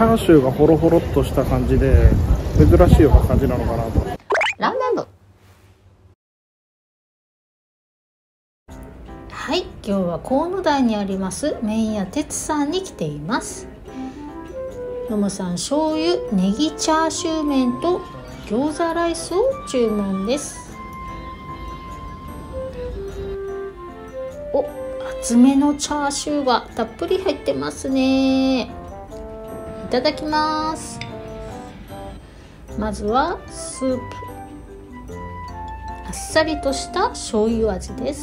ャーシューがホロホロっとした感じで珍しいような感じなのかなと。 ラーメン部。はい、今日は河野台にあります麺屋哲さんに来ています。のむさん、醤油ネギチャーシュー麺と餃子ライスを注文です。お、厚めのチャーシューがたっぷり入ってますね。いただきます。まずはスープ、あっさりとした醤油味です。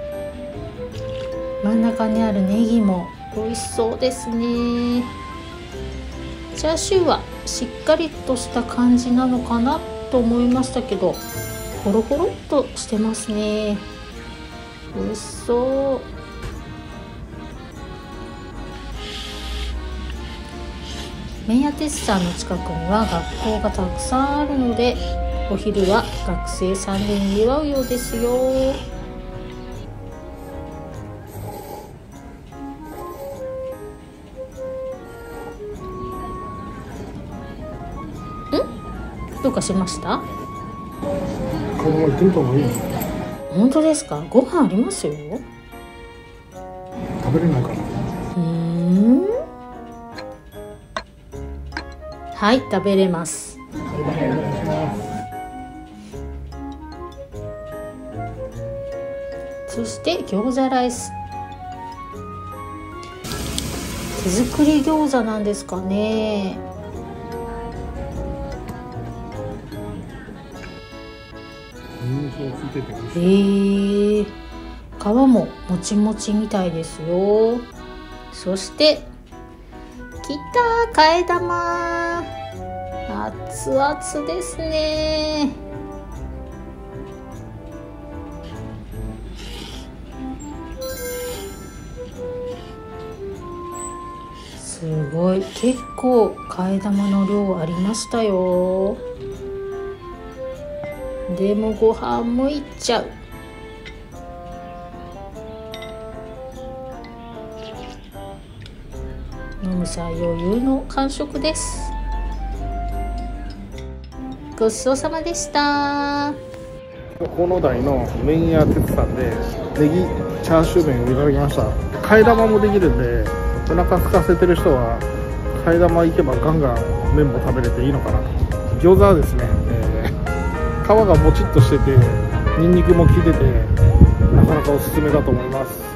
真ん中にあるネギも美味しそうですね。チャーシューはしっかりとした感じなのかなと思いましたけど、ホロホロっとしてますね。美味しそう。麺屋哲さんの近くには学校がたくさんあるので、お昼は学生さんでにぎわうようですよ。どうかしました？ このまま行ってみた方がいいの？ 本当ですか？ご飯ありますよ。 食べれないかな。 はい、食べれます。そして餃子ライス、手作り餃子なんですかね。皮ももちもちみたいですよ。そしてきた、替え玉、熱々ですね。すごい、結構替え玉の量ありましたよ。でもご飯もいっちゃう。のむさん余裕の完食です。ごちそうさまでした。 河野台の麺屋哲さんでネギチャーシュー麺をいただきました。替え玉もできるんで、お腹空かせてる人は替え玉行けばガンガン麺も食べれていいのかなと。餃子はですね、皮がもちっとしててニンニクも効いててなかなかおすすめだと思います。